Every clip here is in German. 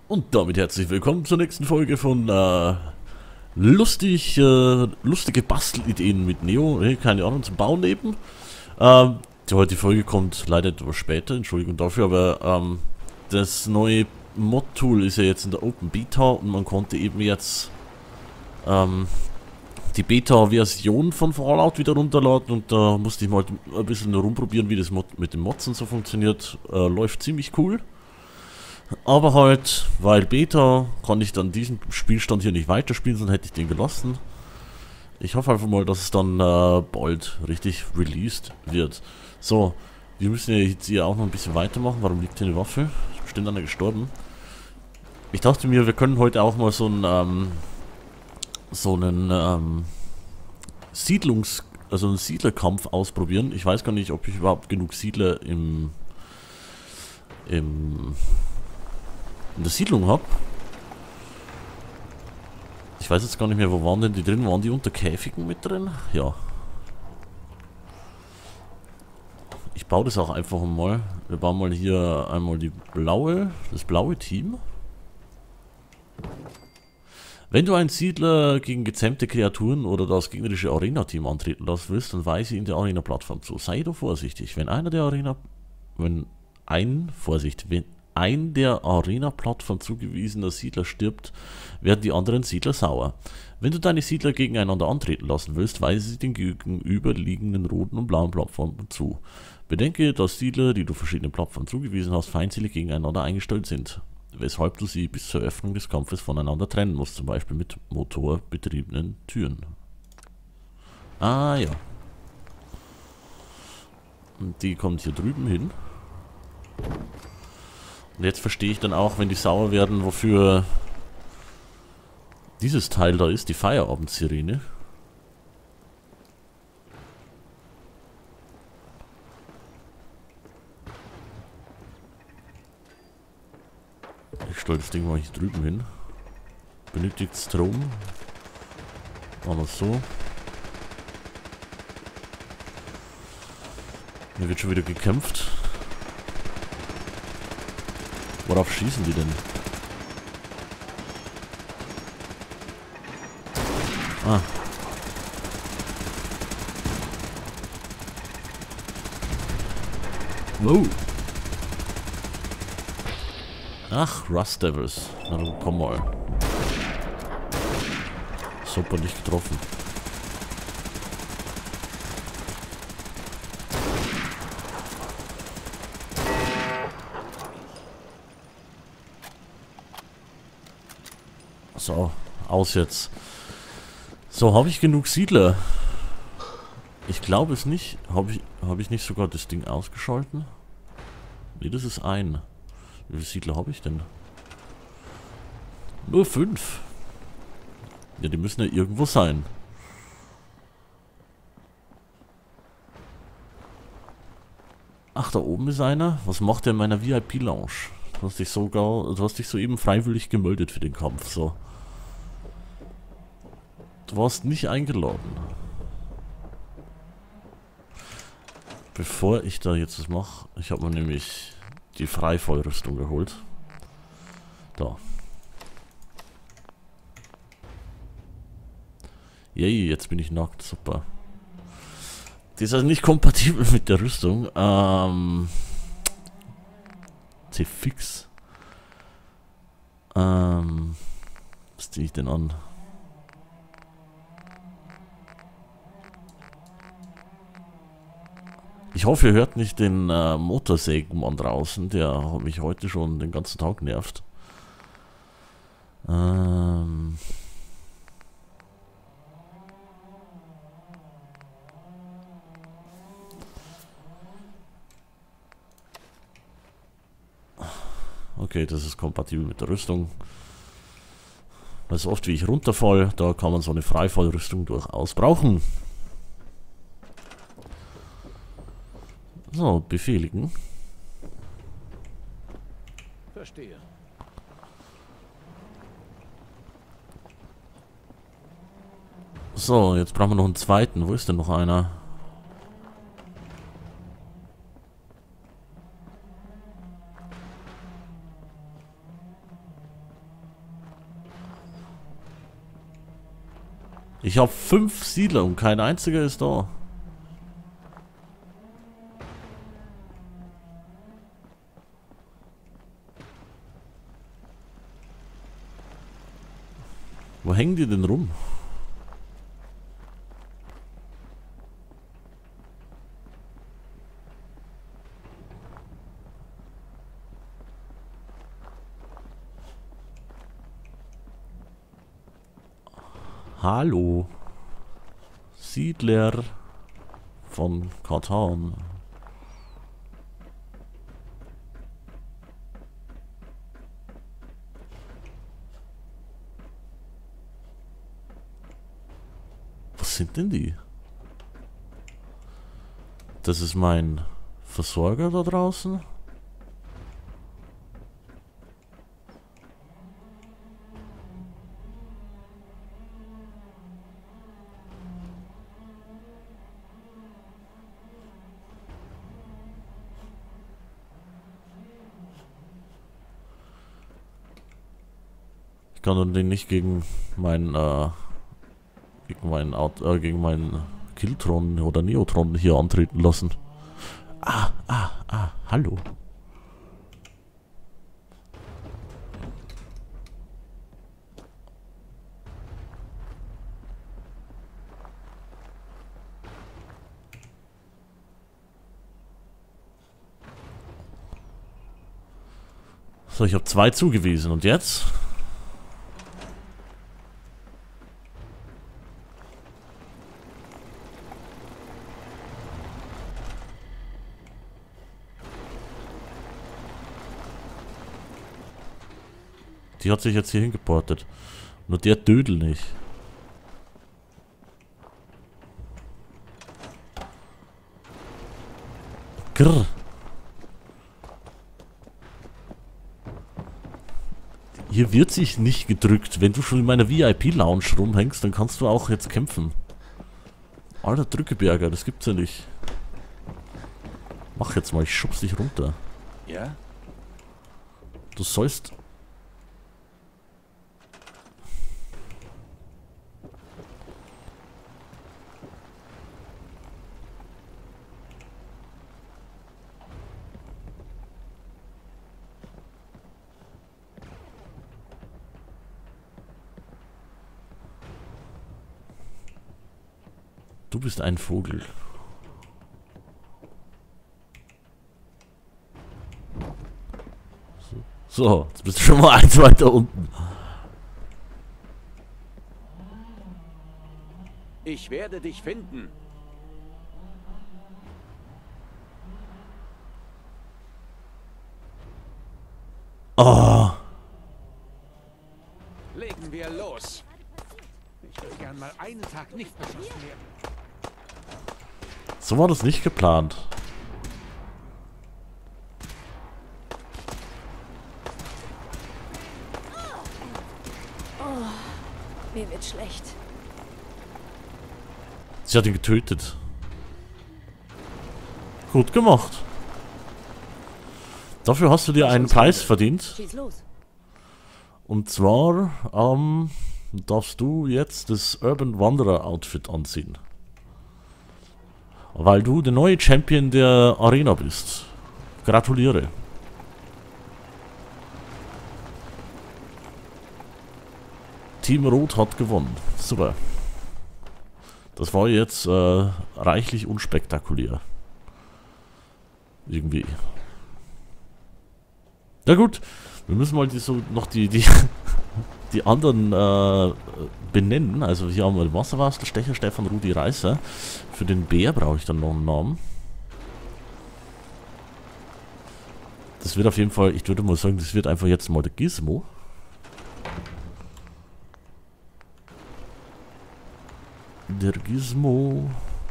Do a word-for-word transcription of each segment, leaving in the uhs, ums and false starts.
Und damit herzlich willkommen zur nächsten Folge von äh, lustig, äh, lustige Bastelideen mit Neo. Hey, keine Ahnung, zum Bauen eben. Ähm, die heutige Folge kommt leider etwas später, Entschuldigung dafür, aber ähm, das neue Mod-Tool ist ja jetzt in der Open Beta und man konnte eben jetzt ähm, die Beta-Version von Fallout wieder runterladen und da musste ich mal ein bisschen rumprobieren, wie das Mod mit den Mods und so funktioniert. Äh, läuft ziemlich cool. Aber halt, weil Beta, kann ich dann diesen Spielstand hier nicht weiterspielen, sonst hätte ich den gelassen. Ich hoffe einfach mal, dass es dann äh, bald richtig released wird. So, wir müssen ja jetzt hier auch noch ein bisschen weitermachen. Warum liegt hier eine Waffe? Ist bestimmt einer gestorben. Ich dachte mir, wir können heute auch mal so einen, ähm, so einen, ähm, Siedlungs-, also einen Siedlerkampf ausprobieren. Ich weiß gar nicht, ob ich überhaupt genug Siedler im, im, in der Siedlung habe. Ich weiß jetzt gar nicht mehr, wo waren denn die drin? Waren die unter Käfigen mit drin? Ja. Ich baue das auch einfach mal. Wir bauen mal hier einmal die blaue, das blaue Team. Wenn du einen Siedler gegen gezähmte Kreaturen oder das gegnerische Arena-Team antreten lassen willst, dann weise ihn der Arena-Plattform zu. Sei doch vorsichtig. Wenn einer der Arena... Wenn ein... Vorsicht. Wenn ein der Arena-Plattform zugewiesener Siedler stirbt, werden die anderen Siedler sauer. Wenn du deine Siedler gegeneinander antreten lassen willst, weise sie den gegenüberliegenden roten und blauen Plattformen zu. Bedenke, dass Siedler, die du verschiedenen Plattformen zugewiesen hast, feindselig gegeneinander eingestellt sind, weshalb du sie bis zur Öffnung des Kampfes voneinander trennen musst, zum Beispiel mit motorbetriebenen Türen. Ah ja. Und die kommt hier drüben hin. Und jetzt verstehe ich dann auch, wenn die sauer werden, wofür dieses Teil da ist, die Feierabend-Sirene. Ich stelle das Ding mal hier drüben hin. Benötigt Strom. Machen wir es so. Hier wird schon wieder gekämpft. Worauf schießen die denn? Ah. Wow. Ach, Rust Devils. Na dann komm mal. Super, nicht getroffen. So, aus jetzt. So, habe ich genug Siedler? Ich glaube es nicht. Habe ich, hab ich nicht sogar das Ding ausgeschalten? Ne, das ist ein. Wie viele Siedler habe ich denn? Nur fünf. Ja, die müssen ja irgendwo sein. Ach, da oben ist einer. Was macht der in meiner V I P-Lounge? Du hast dich sogar, du hast dich soeben freiwillig gemeldet für den Kampf, so. Du warst nicht eingeladen. Bevor ich da jetzt das mache, ich habe mir nämlich die Freifallrüstung geholt. Da. Yay, jetzt bin ich nackt, super. Die ist also nicht kompatibel mit der Rüstung. Ähm... C-Fix. Ähm... Was ziehe ich denn an? Ich hoffe, ihr hört nicht den äh, Motorsägenmann draußen, der hat mich heute schon den ganzen Tag nervt. Ähm... Okay, das ist kompatibel mit der Rüstung. Weil so oft wie ich runterfall, da kann man so eine Freifallrüstung durchaus brauchen. So, befehligen. Verstehe. So, jetzt brauchen wir noch einen zweiten. Wo ist denn noch einer? Ich habe fünf Siedler und kein einziger ist da. Wo hängen die denn rum? Hallo. Siedler von Katan. Was sind denn die? Das ist mein Versorger da draußen. Ich kann den nicht gegen meinen, äh, gegen meinen, Out äh, gegen meinen Killtron oder Neotron hier antreten lassen. Ah, ah, ah, hallo. So, ich habe zwei zugewiesen und jetzt? Die hat sich jetzt hier hingeportet. Nur der Dödel nicht. Grrr. Hier wird sich nicht gedrückt. Wenn du schon in meiner V I P-Lounge rumhängst, dann kannst du auch jetzt kämpfen. Alter Drückeberger, das gibt's ja nicht. Mach jetzt mal, ich schubs dich runter. Ja? Du sollst... Du bist ein Vogel. So, so, jetzt bist du schon mal eins weiter unten. Ich werde dich finden. Oh. Legen wir los. Ich würde gern mal einen Tag nicht beschossen werden. So war das nicht geplant. Oh, mir wird schlecht. Sie hat ihn getötet. Gut gemacht. Dafür hast du dir einen Preis verdient. Schieß los. Und zwar ähm, darfst du jetzt das Urban Wanderer Outfit anziehen. Weil du der neue Champion der Arena bist. Gratuliere. Team Rot hat gewonnen. Super. Das war jetzt äh, reichlich unspektakulär. Irgendwie. Na gut, wir müssen mal die, so noch die, die, die anderen äh, benennen. Also hier haben wir den Wasserwastel, Stecher, Stefan, Rudi, Reißer. Für den Bär brauche ich dann noch einen Namen. Das wird auf jeden Fall, ich würde mal sagen, das wird einfach jetzt mal der Gizmo. Der Gizmo.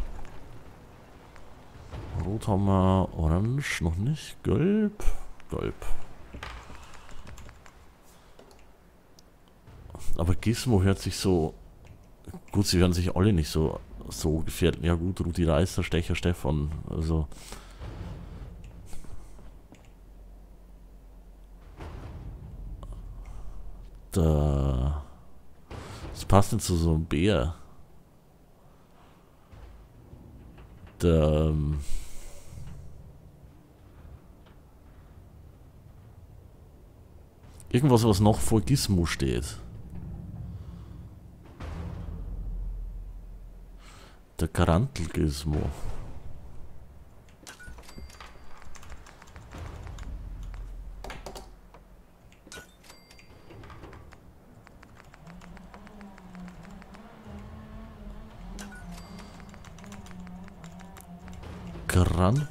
Rot haben wir, Orange noch nicht, Gelb, Gelb. Aber Gizmo hört sich so... Gut, sie hören sich alle nicht so, so gefährlich. Ja gut, Rudi Reißer, Stecher, Stefan, also... Da... Das passt nicht zu so einem Bär. ähm, irgendwas, was noch vor Gizmo steht. Der Garantel-Gizmo. Garantel.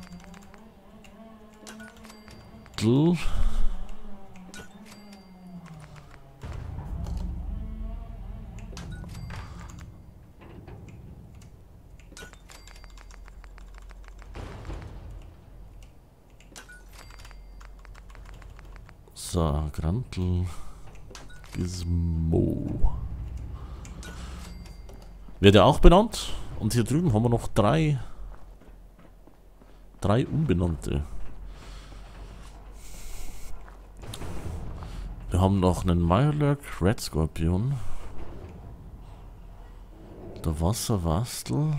So, Garantel Gizmo. Wird ja auch benannt. Und hier drüben haben wir noch drei drei unbenannte. Wir haben noch einen Mirelurk, Red Scorpion, der Wasserwastel,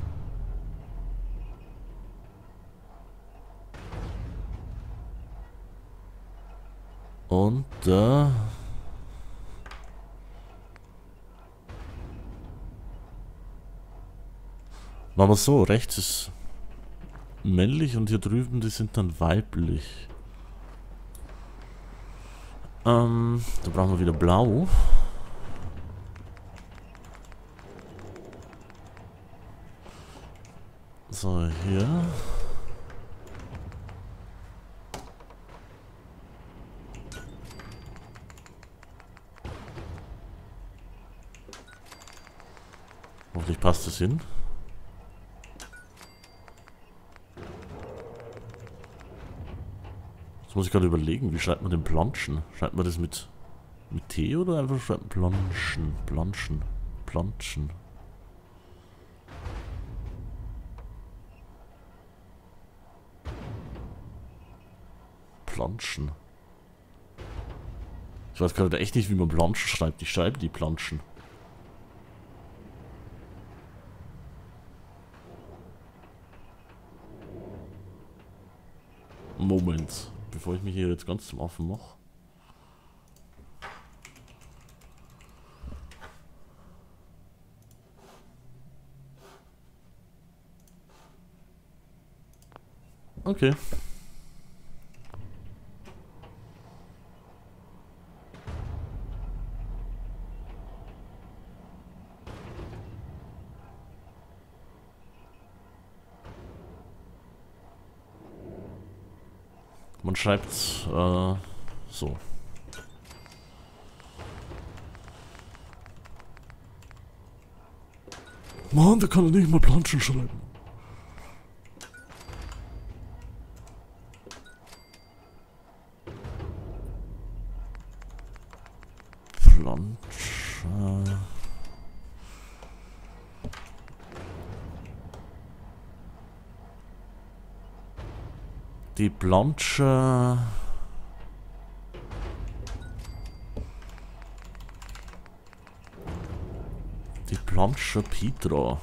und der machen wir so, rechts ist männlich und hier drüben, die sind dann weiblich. Ähm, da brauchen wir wieder blau. So, hier. Hoffentlich passt es hin. Jetzt muss ich gerade überlegen, wie schreibt man den Planschen? Schreibt man das mit, mit T oder einfach schreibt man Planschen? Planschen. Planschen. Planschen. Ich weiß gerade echt nicht, wie man Planschen schreibt. Ich schreibe die Planschen. Moment, bevor ich mich hier jetzt ganz zum Affen mache. Okay. Man schreibt äh, so. Mann, der kann nicht mal Planschen schreiben. Plansche. Die Plansche. Die Plansche Petra.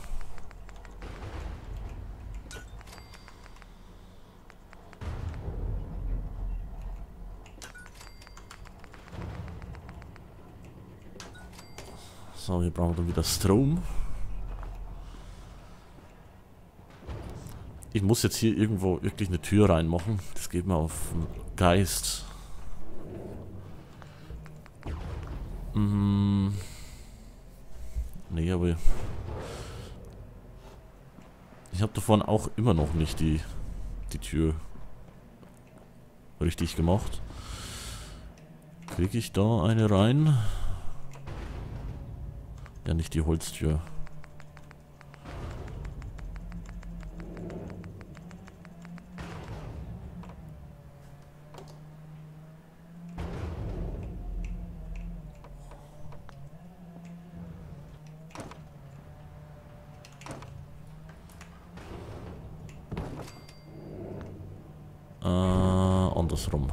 So, wir brauchen dann wieder Strom. Ich muss jetzt hier irgendwo wirklich eine Tür reinmachen. Das geht mir auf den Geist. Hm. Nee, aber ich habe davon auch immer noch nicht die, die Tür richtig gemacht. Kriege ich da eine rein? Ja, nicht die Holztür. Äh, andersrum.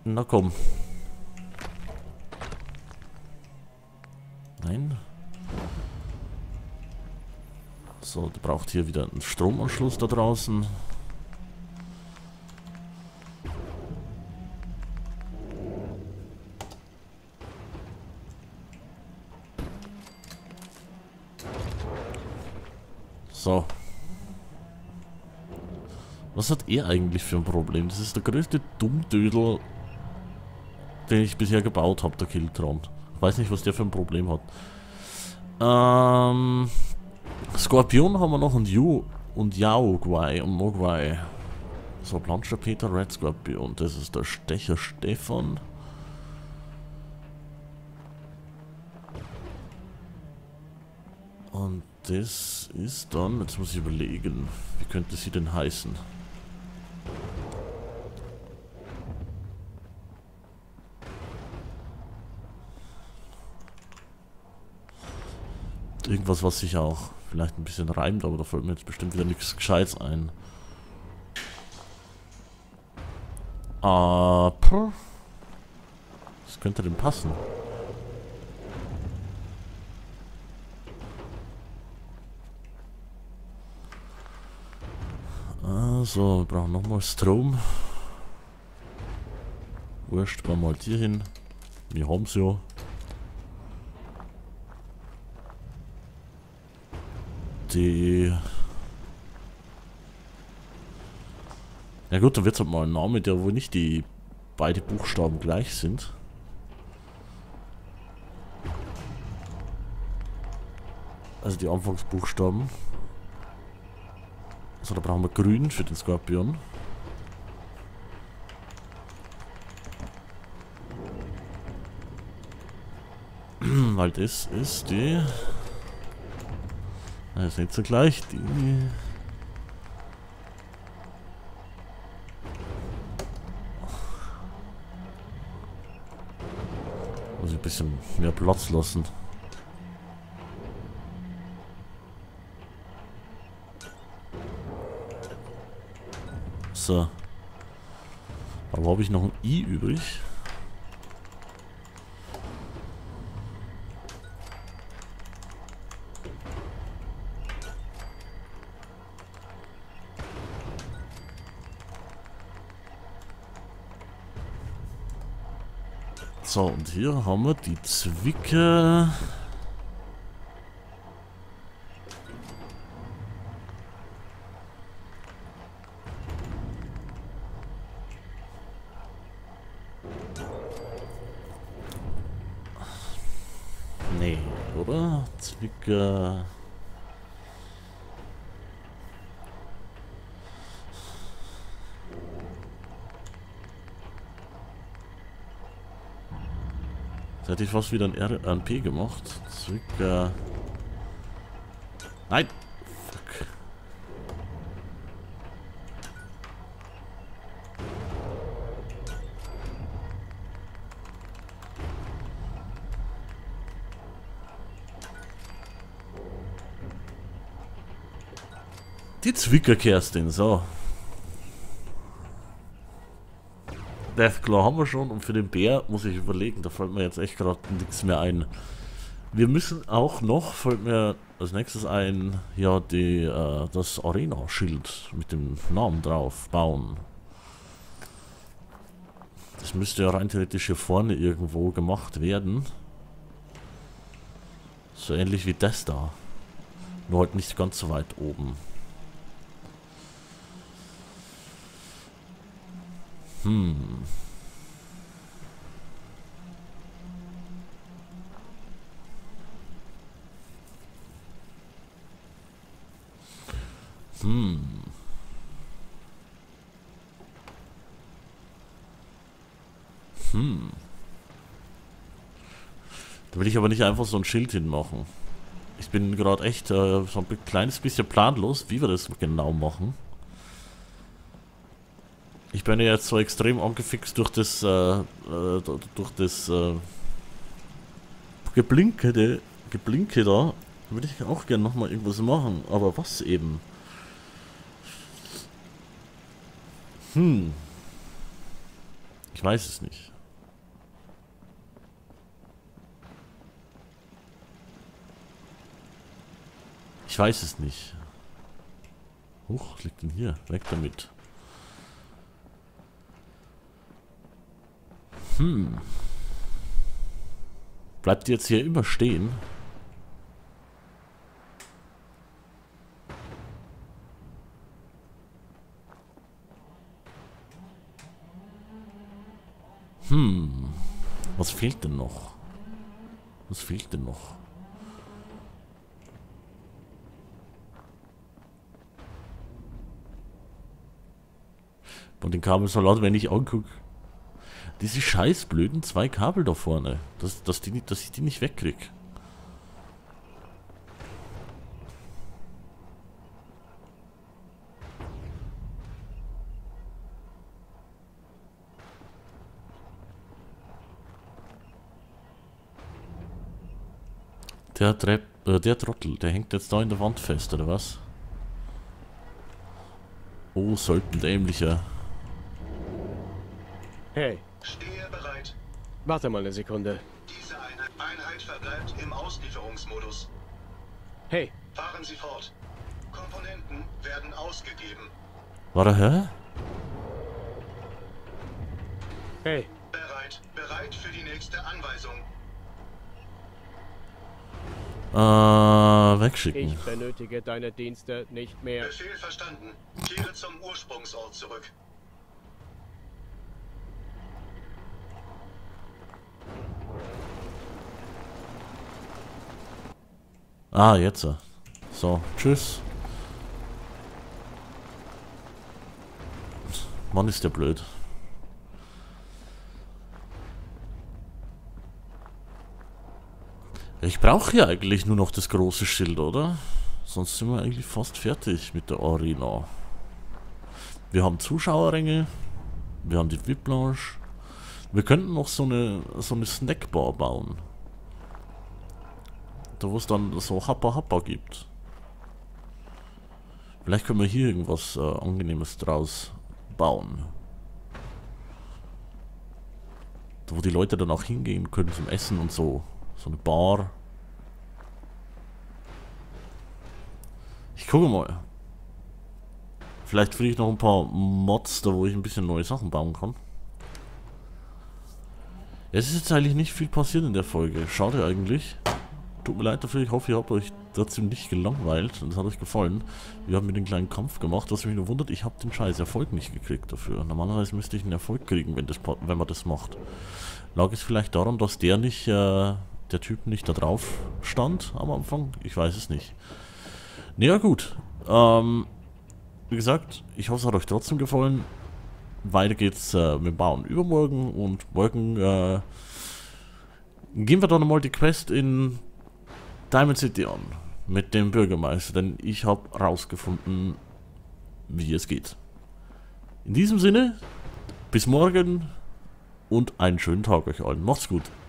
Na komm. Nein. So, der braucht hier wieder einen Stromanschluss da draußen. So. Was hat er eigentlich für ein Problem? Das ist der größte Dummdödel, den ich bisher gebaut habe, der Killtron. Ich weiß nicht, was der für ein Problem hat. Ähm... Skorpion haben wir noch und Yu und Yaogwai und Mogwai. So, Planscher Peter, Red Skorpion. Das ist der Stecher Stefan. Und das ist dann, jetzt muss ich überlegen, wie könnte sie denn heißen? Irgendwas, was sich auch vielleicht ein bisschen reimt, aber da fällt mir jetzt bestimmt wieder nichts Gescheites ein. Aber das könnte denn passen. Also, wir brauchen nochmal Strom. Wurscht, wir mal hier hin. Wir haben es ja. Die... Ja gut, dann wird es halt mal ein Name, der wohl nicht die beide Buchstaben gleich sind. Also die Anfangsbuchstaben. Also da brauchen wir grün für den Skorpion. Weil das ist die... Das ist nicht so gleich, die... Muss ich ein bisschen mehr Platz lassen. So. Aber habe ich noch ein I übrig? So, und hier haben wir die Zwicke. Nee, oder? Zwicke. Da hätte ich fast wieder ein R ein P gemacht. Zwicke. Nein! Fuck. Die Zwicker-Kerstin, so. Deathclaw haben wir schon und für den Bär muss ich überlegen, da fällt mir jetzt echt gerade nichts mehr ein. Wir müssen auch noch, fällt mir als nächstes ein, ja, die, äh, das Arena-Schild mit dem Namen drauf bauen. Das müsste ja rein theoretisch hier vorne irgendwo gemacht werden. So ähnlich wie das da. Nur halt nicht ganz so weit oben. Hm. Hm. Hm. Da will ich aber nicht einfach so ein Schild hinmachen. Ich bin gerade echt äh, so ein kleines bisschen planlos, wie wir das genau machen. Ich bin ja jetzt so extrem angefixt durch das, äh, äh, durch das, äh, Geblinke, de, Geblinke da. Würde ich auch gerne nochmal irgendwas machen, aber was eben? Hm. Ich weiß es nicht. Ich weiß es nicht. Huch, was liegt denn hier? Weg damit. Hm. Bleibt die jetzt hier immer stehen? Hm. Was fehlt denn noch? Was fehlt denn noch? Von den Kabelsalat, wenn ich angucke. Diese scheiß blöden zwei Kabel da vorne. Dass, dass, die, dass ich die nicht wegkrieg. Der, Trepp, äh, der Trottel, der hängt jetzt da in der Wand fest, oder was? Oh, sollten dämlicher. Hey, Stehe bereit. warte mal eine Sekunde. Diese Einheit, Einheit verbleibt im Auslieferungsmodus. Hey, Fahren Sie fort. Komponenten werden ausgegeben. War er, hä? hey, Bereit. Bereit für die nächste Anweisung. Äh, wegschicken. ich benötige deine Dienste nicht mehr. Befehl verstanden. Kehre zum Ursprungsort zurück. Ah, jetzt. So, tschüss. Mann, ist der blöd. Ich brauche ja eigentlich nur noch das große Schild, oder? Sonst sind wir eigentlich fast fertig mit der Arena. Wir haben Zuschauerränge. Wir haben die V I P-Lounge. Wir könnten noch so eine, so eine Snackbar bauen. Da wo es dann so Happa Happa gibt. Vielleicht können wir hier irgendwas äh, Angenehmes draus bauen. Da wo die Leute dann auch hingehen können zum Essen und so. So eine Bar. Ich gucke mal. Vielleicht finde ich noch ein paar Mods, da wo ich ein bisschen neue Sachen bauen kann. Es ist jetzt eigentlich nicht viel passiert in der Folge. Schade eigentlich. Tut mir leid dafür, ich hoffe, ihr habt euch trotzdem nicht gelangweilt und es hat euch gefallen. Wir haben mir den kleinen Kampf gemacht, was mich nur wundert, ich habe den scheiß Erfolg nicht gekriegt dafür. Normalerweise müsste ich einen Erfolg kriegen, wenn, das, wenn man das macht. Lag es vielleicht daran, dass der nicht, äh, der Typ nicht da drauf stand am Anfang? Ich weiß es nicht. Naja gut, ähm, wie gesagt, ich hoffe, es hat euch trotzdem gefallen. Weiter geht's äh, mit dem Bauen übermorgen und morgen äh, gehen wir dann nochmal die Quest in Diamond City an mit dem Bürgermeister, denn ich habe rausgefunden, wie es geht. In diesem Sinne, bis morgen und einen schönen Tag euch allen. Macht's gut.